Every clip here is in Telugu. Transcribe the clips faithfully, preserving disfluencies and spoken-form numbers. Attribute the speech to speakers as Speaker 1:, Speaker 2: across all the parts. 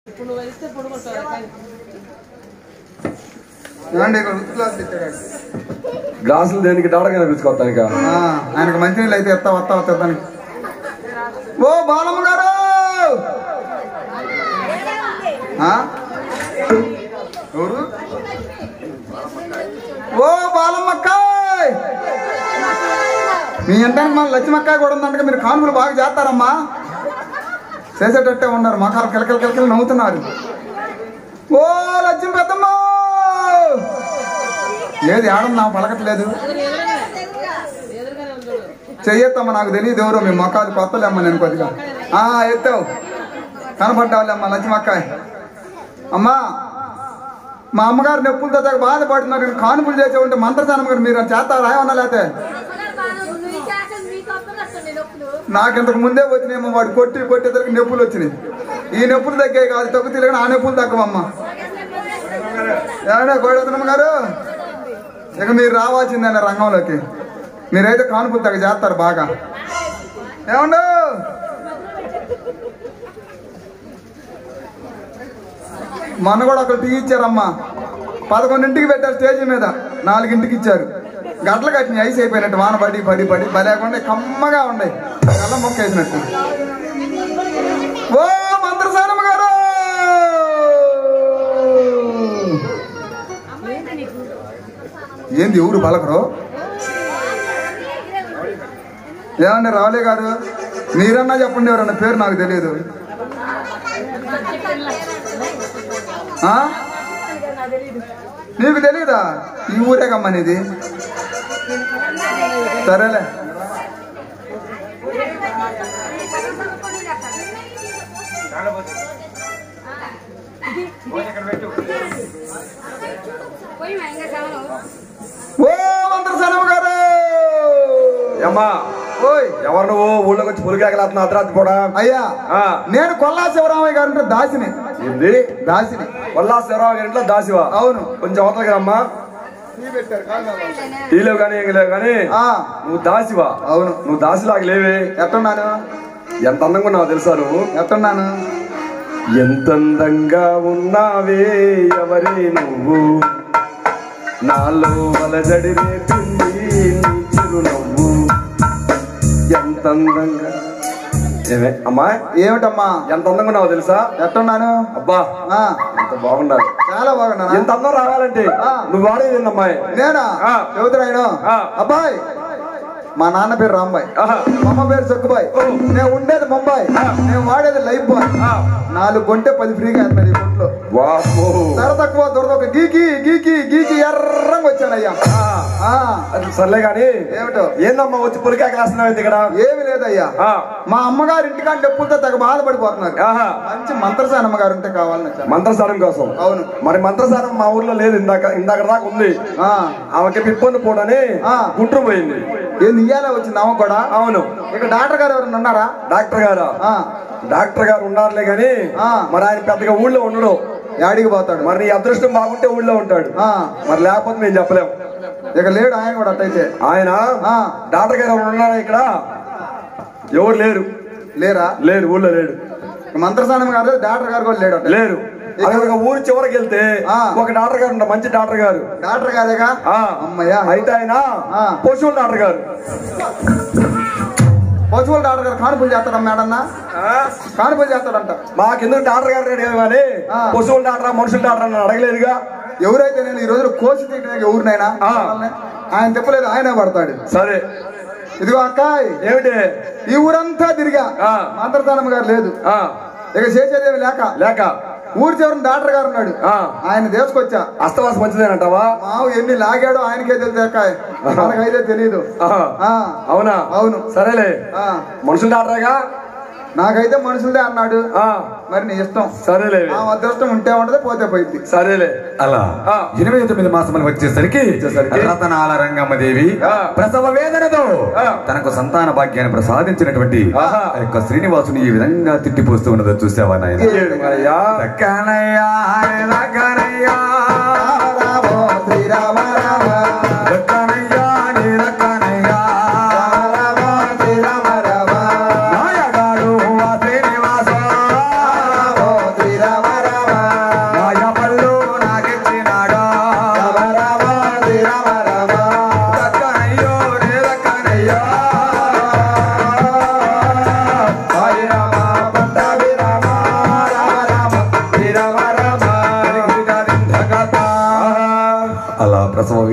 Speaker 1: గ్లాసులు దేనికి డాడగా పిలుచుకోవటానిక
Speaker 2: ఆయనకు మంచినీళ్ళు అయితే ఎత్తా వస్తా వస్తానికి. ఓ బాలమ్మ గారు, ఎవరు? ఓ బాలమ్మక్కాయ్, మీ ఇంటానికి మన లక్ష్మక్కాయ కూడా ఉందంటే మీరు కానుకలు బాగా చేస్తారమ్మా. చేసేటట్టే ఉన్నారు, మకాలు కిలకిల కిలకిల నవ్వుతున్నారు. ఓ లక్ష్మి పెద్దమ్మ, ఏది ఆడన్నా పలకట్లేదు. చెయ్యొద్దమ్మా, నాకు తెలియదు ఎవరో. మీ మొక్కలు కొత్తలేమ్మా. నేను కొద్దిగా ఎత్తావు కనపడ్డావులేమ్మా లక్ష్మక్కాయ్. అమ్మా, మా అమ్మగారు నొప్పులతో దగ్గర బాధపడుతున్నారు. నేను కానుపులు చేసే ఉంటే మంత్రసానం గారు మీరు చేస్తారా ఏమన్నా? లేకపోతే నాకు ఇంతకు ముందే వచ్చినాయేమో. వాడు కొట్టి కొట్టేసరికి నొప్పులు వచ్చినాయి. ఈ నొప్పులు తగ్గాయి కాదు, తగ్గు తిరగని ఆ నొప్పులు తగ్గవమ్మా. ఏడా గోడమ్మ గారు, ఇక మీరు రావాల్సిందన్న రంగంలోకి. మీరైతే కానుపులు తగ్గ చేస్తారు బాగా. ఏమండు మొన్న కూడా ఒకరు టీ ఇచ్చారమ్మా. పదకొండింటికి పెట్టారు స్టేజీ మీద, నాలుగింటికి ఇచ్చారు. గట్ల కట్టినాయి, ఐస్ అయిపోయినట్టు. వాన పడి పడి పడి బలేకుండా కమ్మగా ఉన్నాయి, కళ్ళ మొక్క వేసినట్టు. ఓ మంత్రసానమ్మ గారు, ఏంది ఊరు పలకరు? ఏమండి రావులే గారు, మీరన్నా చెప్పండి ఎవరన్నా పేరు, నాకు తెలియదు. నీకు తెలియదా? ఈ ఊరేగమ్మా నీది. సరేలే. ఓ మంత్రసానమ్మ గారు,
Speaker 1: అమ్మా ఎవరు నువ్వు? ఊళ్ళోకి వచ్చి పులికేకలేస్తున్నా అర్ధరాత్రి కూడా?
Speaker 2: అయ్యా, నేను కొల్లా శివరామయ్య గారు ఇంట్లో దాసిని.
Speaker 1: ఏంది
Speaker 2: దాసిని?
Speaker 1: కొల్లా శివరామయ్య గారి ఇంట్లో దాసివా?
Speaker 2: అవును.
Speaker 1: కొంచెం అవతలకి రమ్మా. టీలేవు కానీ ఏం లేవు కానీ నువ్వు దాసివా?
Speaker 2: అవును.
Speaker 1: నువ్వు దాసిలాగా లేవే.
Speaker 2: ఎట్టున్నాను?
Speaker 1: ఎంత అందంగా ఉన్నావు తెలుసా నువ్వు?
Speaker 2: ఎట్టున్నాను?
Speaker 1: ఎంత అందంగా ఉన్నావే ఎవరే నువ్వు, నాలో వలజడి రేపింది నీ చిరునవ్వు. ఎంత అందంగా. ఏమే అమ్మా?
Speaker 2: ఏమిటమ్మా?
Speaker 1: ఎంత అందంగా ఉన్నావు తెలుసా?
Speaker 2: ఎట్టున్నాను?
Speaker 1: అబ్బా ఎంత బాగుండాలి.
Speaker 2: చాలా బాగున్నా.
Speaker 1: ఎంత అందం రావాలంటే నువ్వు వాడేది అమ్మాయి.
Speaker 2: నేనా? చెబుతున్నాను. అబ్బాయి, మా నాన్న పేరు రాంబాయ్, మా అమ్మ పేరు సక్కుబాయ్, నేను ఉండేది ముంబాయి, నేను వాడేది లైఫ్ బాయ్. నాలుగు కొంటే పది ఫ్రీగా ఈ కొట్లో. ధర తక్కువ దొరద ఒక గీకి గీకి గీకి ఎర్రంగా వచ్చానయ్యా.
Speaker 1: సర్లే గాని
Speaker 2: ఏమిటో?
Speaker 1: ఏందమ్మా వచ్చి పులికాయ కాస్తున్నావు ఇక్కడ?
Speaker 2: ఏమి లేదయ్యా, మా అమ్మగారు ఇంటికాంటి నొప్పులతో తెగ బాధపడిపోతున్నారు. మంచి మంత్రసానం అమ్మగారు ఉంటే కావాలని వచ్చాను.
Speaker 1: మంత్రసానం కోసం?
Speaker 2: అవును.
Speaker 1: మరి మంత్రసానం మా ఊర్లో లేదు. ఇందాక ఇందాక దాకా ఉంది. ఆమెకి పిప్పొంది పోడని గుంటూరు పోయింది.
Speaker 2: ఏంది ఇయ్యాలే వచ్చింది ఆమె కూడా?
Speaker 1: అవును.
Speaker 2: ఇక డాక్టర్ గారు ఎవరైనా ఉన్నారా?
Speaker 1: డాక్టర్ గారా? డాక్టర్ గారు ఉన్నారులే గాని మరి ఆయన పెద్దగా ఊళ్ళో ఉండడు.
Speaker 2: యాడికి పోతాడు?
Speaker 1: మరి నీ అదృష్టం బాగుంటే ఊళ్ళో ఉంటాడు, మరి లేకపోతే మేము చెప్పలేము.
Speaker 2: ఇక లేడు ఆయన కూడా. అట్టయితే ఆయన
Speaker 1: డాక్టర్ గారు ఎవరు ఉన్నారా ఇక్కడ? ఎవరు లేరు.
Speaker 2: లేరా?
Speaker 1: లేరు, ఊళ్ళో లేడు.
Speaker 2: మంత్రసానం గారు డాక్టర్ గారు కూడా లేడు.
Speaker 1: లేరు. ఊరు చివరికి వెళ్తే ఒక డాక్టర్ గారు ఉంటారు, మంచి డాక్టర్ గారు.
Speaker 2: డాక్టర్ గారేగా? అమ్మయ్యా.
Speaker 1: అయితే ఆయన పశువుల డాక్టర్ గారు.
Speaker 2: పశువుల డాక్టర్ గారు కానుపులు చేస్తాడా మేడన్నా? కానుపులు చేస్తాడంట.
Speaker 1: మాకెందుకు డాక్టర్ గారు అడిగారు కానీ పశువుల డాక్టర్ మనుషుల డాక్టర్ అని అడగలేదుగా.
Speaker 2: ఎవరైతే నేను ఈ రోజు కోసి తీయడానికి ఎవరినైనా ఆయన చెప్పలేదు, ఆయనే పడతాడు.
Speaker 1: సరే
Speaker 2: ఇదిగో అక్కాయ్,
Speaker 1: ఏమిటి?
Speaker 2: ఈ ఊరంతా తిరిగా మంత్రసానం గారు లేదు. ఇక చేసేదేమి లేక లేక ఊరి చివరిని డాక్టర్ గారు ఉన్నాడు, ఆయన తీసుకొచ్చా.
Speaker 1: అస్తవాస మంచిదేనంటావా?
Speaker 2: మావు ఎన్ని లాగాడో ఆయనకే తెలుసు, మనకైతే తెలీదు.
Speaker 1: అవునా? అవును. సరేలే, మనుషుల డాక్టరేగా?
Speaker 2: నాకైతే మనుషులదే అన్నాడు. మరి నీ ఇష్టం.
Speaker 1: సరేలే,
Speaker 2: ఆ అదృష్టం ఉంటే ఉంటది, పోతే పోయింది.
Speaker 1: సరేలే.
Speaker 3: అలా ఎనిమిది తొమ్మిది మాసములు వచ్చేసరికి రతనాల రంగమ్మదేవి ప్రసవ వేదనతో తనకు సంతాన భాగ్యాన్ని ప్రసాదించినటువంటి ఆ యొక్క శ్రీనివాసుని ఈ విధంగా తిట్టిపోస్తూ ఉన్నదో చూసావా నాయన?
Speaker 2: శ్రీరామ రామ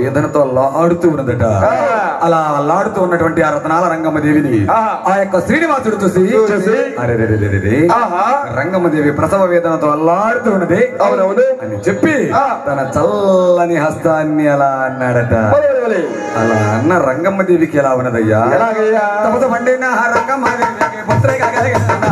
Speaker 3: వేదనతో లాడుతూ ఉన్నదట. అలా లాడుతూ ఉన్నటువంటి ఆ రత్నాల రంగమ్మదేవిని ఆ యొక్క శ్రీనివాసుడు చూసి అరే రంగమ్మదేవి ప్రసవ వేదనతో అల్లాడుతూ ఉన్నది
Speaker 1: అవునవును
Speaker 3: అని చెప్పి తన చల్లని హస్తాన్ని అలా అన్నాడట. అలా అన్న రంగమ్మదేవికి ఎలా ఉన్నదయ్యా? తపత పండిన రంగమ్మదేవికి పుత్రిక కలిగినదా?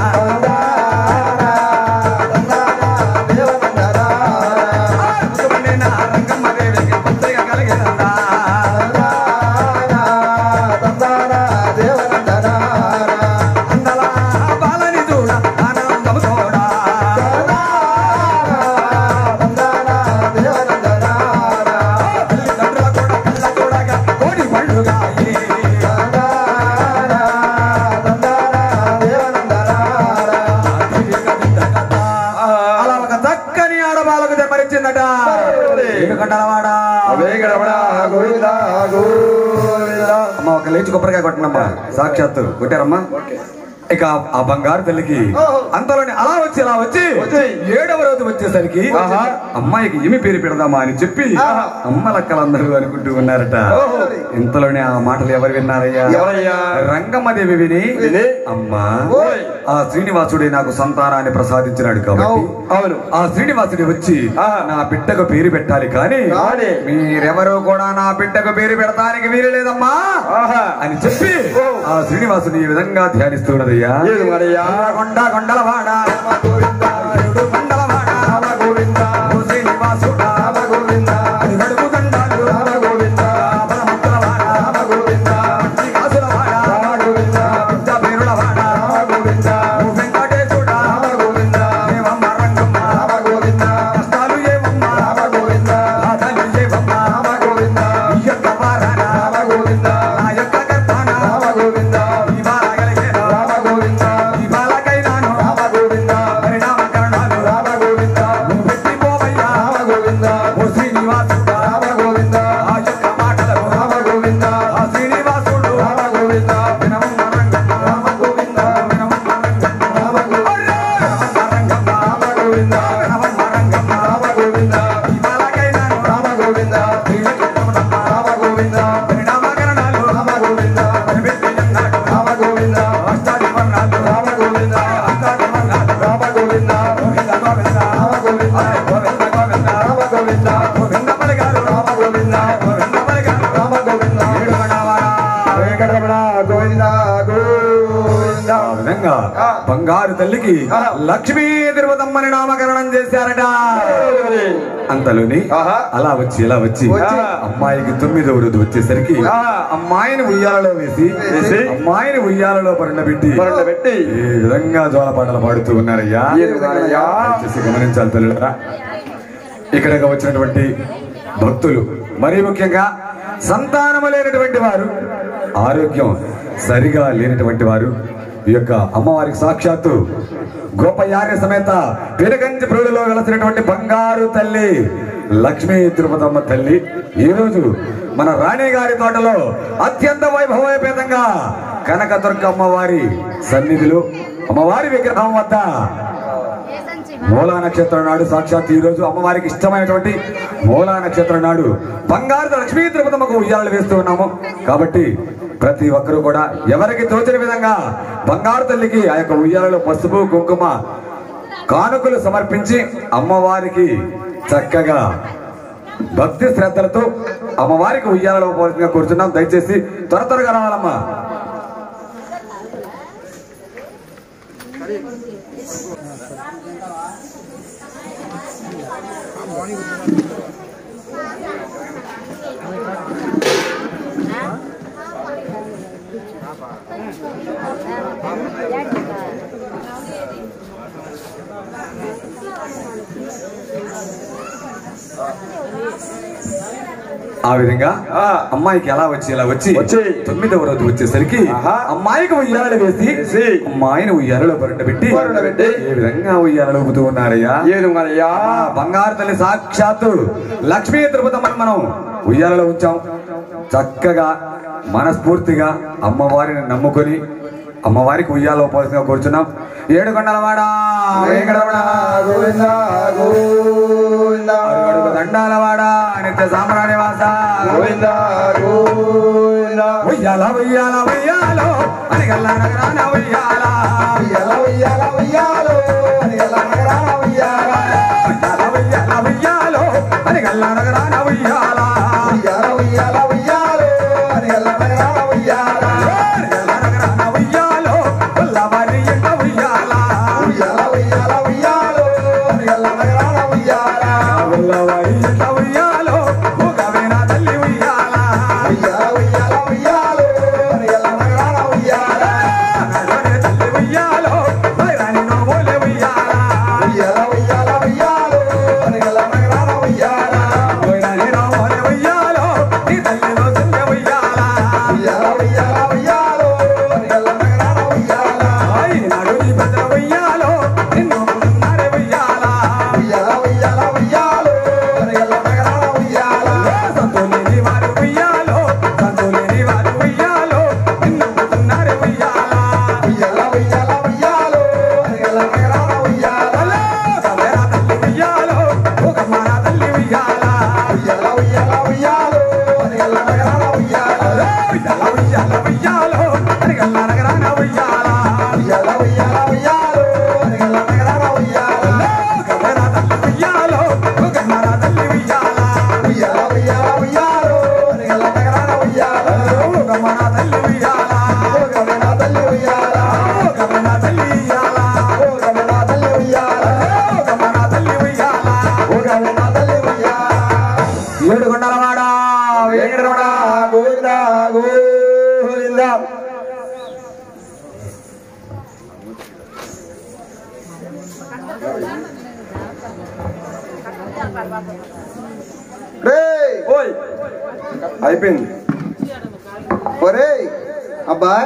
Speaker 3: అమ్మ ఒక లేచి కొబ్బరికాయ కొట్టనమ్మా. సాక్షాత్తు కొట్టారమ్మా. ఇక ఆ బంగారు తల్లికి అంతలోనే అలా వచ్చి అలా వచ్చి ఏడవ రోజు వచ్చేసరికి అమ్మాయికి ఏమి పేరు పెడదామా అని చెప్పి అమ్మ లక్కలందరూ అనుకుంటూ ఉన్నారట. ఇంతలోనే ఆ మాటలు ఎవరు విన్నారయ్యా? రంగమ్మదేవి విని అమ్మా ఆ శ్రీనివాసుడే నాకు సంతానాన్ని ప్రసాదించినాడు కాబట్టి
Speaker 1: అవును
Speaker 3: ఆ శ్రీనివాసుడి వచ్చి నా బిడ్డకు పేరు పెట్టాలి కానీ మీరెవరూ కూడా నా బిడ్డకు పేరు పెడతానికి వీలు లేదమ్మా అని చెప్పి ఆ శ్రీనివాసుని ఈ విధంగా ధ్యానిస్తున్నదయ్యా. కొండ కొండలవాడ కొండలవాడ శ్రీనివాసుడా గడుపు దండాలు బంగారు తల్లికి లక్ష్మీ తిరుపతమ్మని నామకరణం చేశారట. అంతలోని అలా వచ్చి ఇలా వచ్చి అమ్మాయికి తొమ్మిదవ రోజు వచ్చేసరికి అమ్మాయిని ఉయ్యాలలో వేసి అమ్మాయిని ఉయ్యాలలో పరుండబెట్టి పెట్టి ఈ విధంగా జోలపాటలు పాడుతూ ఉన్నారయ్యా. గమనించాలి తల్లులరా. ఇక్కడగా వచ్చినటువంటి భక్తులు మరీ ముఖ్యంగా సంతానము లేనటువంటి వారు, ఆరోగ్యం సరిగా లేనటువంటి వారు ఈ యొక్క అమ్మవారికి సాక్షాత్తు గోపయార్య సమేత పెనుగంచి ప్రోడులో వెలసినటువంటి బంగారు తల్లి లక్ష్మీ తిరుపతమ్మ తల్లి ఈ రోజు మన రాణి గారి తోటలో అత్యంత వైభవోపేతంగా కనకదుర్గ అమ్మవారి సన్నిధిలో అమ్మవారి విగ్రహం వద్ద మూలా నక్షత్రం నాడు సాక్షాత్ ఈ రోజు అమ్మవారికి ఇష్టమైనటువంటి మూలా నక్షత్రం నాడు బంగారు లక్ష్మీ తిరుపతమ్మకు ఉయ్యాలు వేస్తూ ఉన్నాము. కాబట్టి ప్రతి ఒక్కరూ కూడా ఎవరికి తోచిన విధంగా బంగారు తల్లికి ఆ యొక్క ఉయ్యాలలో పసుపు కుంకుమ కానుకలు సమర్పించి అమ్మవారికి చక్కగా భక్తి శ్రద్ధలతో అమ్మవారికి ఉయ్యాలలో పోలికగా కూర్చున్నాం. దయచేసి త్వర త్వరగా రావాలమ్మా. ఆ విధంగా అమ్మాయికి ఎలా వచ్చి ఇలా వచ్చి తొమ్మిదవ రోజు వచ్చేసరికి అమ్మాయికి ఉయ్యాలలో వేసి అమ్మాయిని ఉయ్యాలలో పరుండబెట్టి ఏ విధంగా ఉయ్యాలలో ఊగుతూ ఉన్నారయ్యా. బంగారు తల్లి సాక్షాత్తు లక్ష్మీ తిరుపతమ్మని మనం ఉయ్యాలలో ఉంచాం. చక్కగా మనస్ఫూర్తిగా అమ్మవారిని నమ్ముకొని అమ్మవారికి ఉయ్యాలో పోల్సిగా కూర్చున్నాం. ఏడుకొండలవాడా దండాలవాడా నిత్య సాంబ్రాణి వాస ఉయ్యాల ఉయ్యాల ఉయ్యాలో అని గల్ల నగరాన ఉయ్యాల ఉయ్యాల ఉయ్యాల ఉయ్యాలో అని గల్ల నగరాన ఉయ్యాల ఉయ్యాల ఉయ్యాల ఉయ్యాలో అని గల్ల నగరాన ఉయ్యాల ఉయ్యాల ఉయ్యాల ఉయ్యాలో అని గల్ల నగరాన ఉయ్యాల గల్ల నగరాన ఉయ్యాలో ఉల్లవారి ఎంట ఉయ్యాల ఉయ్యాల ఉయ్యాల ఉయ్యాలో అని గల్ల నగరాన ఉయ్యాల ఉల్లవారి ఎంట ఉయ్యాలో ఉగవేన తల్లి ఉయ్యాల ఉయ్యాల ఉయ్యాల ఉయ్యాలో అని గల్ల నగరాన ఉయ్యాల నగరే తల్లి ఉయ్యాలో వైరాని నోమోలే ఉయ్యాల ఉయ్యాల ఉయ్యాల ఉయ్యాలో అని గల్ల నగరాన ఉయ్యాల వైరాని నోమోలే ఉయ్యాలో నీ తల్లిలో చెల్లె ఉయ్యాల ఉయ్యాల ఉయ్యాల ఉయ్యాలో అని గల్ల నగరాన ఉయ్యాల ఐ నాడు నీ భద్ర ఉయ్యాలో నిన్ను నరే ఉయ్యాల ఉయ్యాల ఉయ్యాల ఉయ్యాలో అని గల్ల నగరాన ఉయ్యాల సంతోలేని వారు ఉయ్యాలో సంతోలేని వారు ఉయ్యాలో నిన్ను నరే ఉయ్యాల ఉయ్యాల ఉయ్యాల ఉయ్యాలో అని గల్ల నగరాన ఉయ్యాల కమరా తల్లి ఉయ్యాలో ఓ కమరా తల్లి ఉయ్యాల ఉయ్యాల ఉయ్యాల ఉయ్యాలో అని గల్ల నగరాన ఉయ్యాల ఉయ్యాల ఉయ్యాల ఉయ్యాలో అని గల్ల నగరాన ఉయ్యాల ఉయ్యాల ఉయ్యాల ఉయ్యాలో అని గల్ల నగరాన ఉయ్యాల కమరా తల్లి ఉయ్యాలో ఓ కమరా తల్లి ఉయ్యాల ఉయ్యాల ఉయ్యాల ఉయ్యాలో అని గల్ల నగరాన ఉయ్యాల ఓ కమరా తల్లి ఉయ్యాల ఓ కమరా తల్లి ఉయ్యాల ఓ కమరా తల్లి ఉయ్యాల ఓ కమరా తల్లి ఉయ్యాల ఓ కమరా తల్లి ఉయ్యాల ఓ కమరా తల్లి ఉయ్యాల ఏడుకొండలవాడ వెంకటరమణ గోవింద గోవింద
Speaker 2: రేయ్
Speaker 1: ఓయ్ అయిపోయింది.
Speaker 2: ఒరేయ్ అబ్బాయ్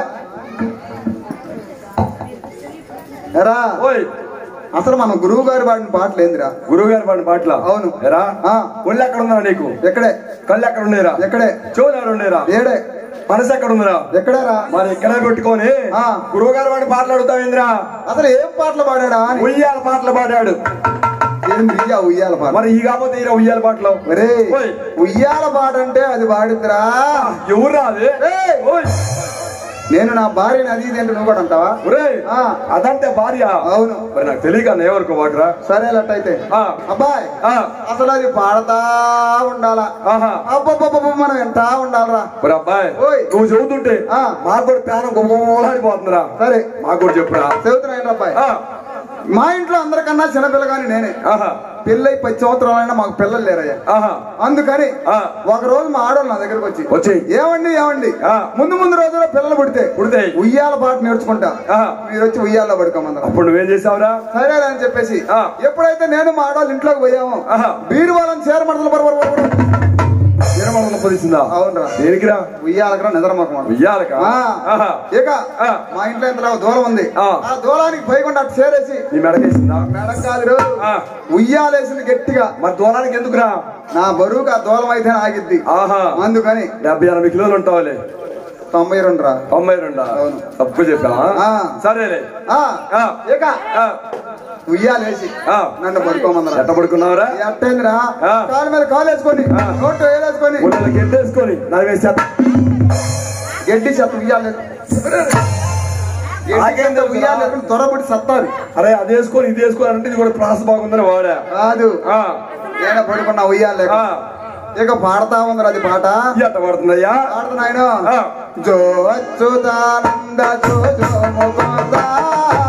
Speaker 2: ఎరా
Speaker 1: ఓయ్
Speaker 2: అసలు మన గురువు గారు పాడిన పాటలు ఏందిరా?
Speaker 1: గురువు గారు పాడిన పాటల
Speaker 2: అవును.
Speaker 1: ఎరా
Speaker 2: ఆ.
Speaker 1: ఒళ్ళు ఎక్కడ ఉందా నీకు?
Speaker 2: ఎక్కడే
Speaker 1: కళ్ళు ఎక్కడ ఉండేరా?
Speaker 2: ఎక్కడే
Speaker 1: చెవులు ఎక్కడ ఉండేరా?
Speaker 2: ఏడే
Speaker 1: మనసు ఎక్కడ ఉందిరా?
Speaker 2: ఎక్కడేరా?
Speaker 1: మరి ఎక్కడ పెట్టుకొని
Speaker 2: ఆ.
Speaker 1: గురువు గారు వాడి పాటలు అడుగుతావేంద్రా?
Speaker 2: అసలు ఏం పాటలు పాడాడా అని.
Speaker 1: ఉయ్యాల పాటలు పాడాడు.
Speaker 2: ఏం ఉయ్యా ఉయ్యాల పాట?
Speaker 1: మరి ఈ కాకపోతే ఈయన ఉయ్యాల పాటలు.
Speaker 2: ఒరే
Speaker 1: ఓయ్.
Speaker 2: ఉయ్యాల పాట అంటే అది పాడిద్దిరా.
Speaker 1: ఎవరు రాదు?
Speaker 2: ఏయ్.
Speaker 1: ఓయ్
Speaker 2: నేను నా భార్యని అది ఇది అంటే నువ్వు కూడా అంటావా?
Speaker 1: ఒరే
Speaker 2: ఆ.
Speaker 1: అదంటే భార్య.
Speaker 2: అవును.
Speaker 1: మరి నాకు తెలియక ఎవరికి వాడరా?
Speaker 2: సరే అట్టయితే
Speaker 1: ఆ.
Speaker 2: అబ్బాయ్
Speaker 1: ఆ.
Speaker 2: అసలు అది పాడతా ఉండాలా.
Speaker 1: ఆహా.
Speaker 2: అబ్బబ్బబ్బ మనం ఎంత ఉండాలరా.
Speaker 1: మరి అబ్బాయి
Speaker 2: ఓయ్.
Speaker 1: నువ్వు చెబుతుంటే
Speaker 2: ఆ.
Speaker 1: మాకు కూడా ప్రాణం గొప్పలాడిపోతుందిరా.
Speaker 2: సరే
Speaker 1: మాకు కూడా చెప్పురా.
Speaker 2: చెబుతున్నాయండి అబ్బాయి.
Speaker 1: ఆ.
Speaker 2: మా ఇంట్లో అందరికన్నా చిన్నపిల్ల కానీ నేనే.
Speaker 1: ఆహా.
Speaker 2: పెళ్ళై పది సంవత్సరాలైనా మాకు పిల్లలు లేరయ్యా.
Speaker 1: ఆహా.
Speaker 2: అందుకని
Speaker 1: ఆ.
Speaker 2: ఒక రోజు మా ఆడవాళ్ళు నా దగ్గరకు వచ్చి
Speaker 1: వచ్చి
Speaker 2: ఏమండి ఏమండి
Speaker 1: ఆ.
Speaker 2: ముందు ముందు రోజుల్లో పిల్లలు పుడితే
Speaker 1: పుడితే
Speaker 2: ఉయ్యాల పాట నేర్చుకుంటా,
Speaker 1: ఆహా.
Speaker 2: మీరు వచ్చి ఉయ్యాల పడుకోమన్నారు.
Speaker 1: అప్పుడు నువ్వేం చేసావురా?
Speaker 2: సరే అని చెప్పేసి
Speaker 1: ఆ.
Speaker 2: ఎప్పుడైతే నేను మా ఆడవాళ్ళు ఇంట్లోకి పోయాము,
Speaker 1: ఆహా.
Speaker 2: బీరు వాళ్ళని చేరమడతలు బరబర
Speaker 1: తీరమణంలో పొదిసిందా?
Speaker 2: అవునరా.
Speaker 1: దేనికిరా?
Speaker 2: ఉయ్యాలకరా నిద్రమాకమాట.
Speaker 1: ఉయ్యాలక?
Speaker 2: ఆ. ఇక
Speaker 1: ఆ.
Speaker 2: మా ఇంట్లో ఎంత దూరం ఉంది,
Speaker 1: ఆ.
Speaker 2: ఆ దూరానికి పోయకుండా అటు చేరేసి
Speaker 1: నీ మెడకేసిందా?
Speaker 2: మేడం కాదు రోజు
Speaker 1: ఆ.
Speaker 2: ఉయ్యాలేసింది గట్టిగా.
Speaker 1: మరి దూరానికి ఎందుకురా?
Speaker 2: నా బరువుకి ఆ దూరం అయితే ఆగిద్ది.
Speaker 1: ఆహా.
Speaker 2: అందుకని
Speaker 1: డెబ్బై ఎనభై కిలోలు ఉంటావులే.
Speaker 2: తొంభై రెండు రా.
Speaker 1: తొంభై రెండా?
Speaker 2: అవును.
Speaker 1: తప్పు చెప్పావా?
Speaker 2: ఆ.
Speaker 1: సరేలే.
Speaker 2: ఆ.
Speaker 1: ఆ.
Speaker 2: ఇక
Speaker 1: ఆ.
Speaker 2: ఉయ్యాలేసి
Speaker 1: ఆ.
Speaker 2: నన్ను పడుకోమన్నారు.
Speaker 1: ఎట్ట పడుకున్నావురా?
Speaker 2: ఎట్టేందిరా?
Speaker 1: ఆ.
Speaker 2: కాలు మీద కాలు వేసుకొని
Speaker 1: ఆ.
Speaker 2: నోట్లో వేలేసుకొని
Speaker 1: గుడ్డలు గెడ్డేసుకొని నడివేసా.
Speaker 2: గడ్డి చెత్త ఉయ్యాలేదు.
Speaker 1: ఆకేంద్ర
Speaker 2: ఉయ్యాలేదు త్వరపడి సత్తారు.
Speaker 1: అరే అది వేసుకొని ఇది వేసుకొని అంటే ఇది కూడా ప్రాస బాగుందని వాడా.
Speaker 2: కాదు
Speaker 1: ఆ.
Speaker 2: నేను పడుకున్నా ఉయ్యాలేక.
Speaker 1: ఆ.
Speaker 2: ఇక పాడతా ఉందరు అది పాట.
Speaker 1: ఎట్ట పడుతుందయ్యా?
Speaker 2: పాడుతున్నాయన
Speaker 1: ఆ.
Speaker 2: జో అచ్యుతానంద జో జో ముకుంద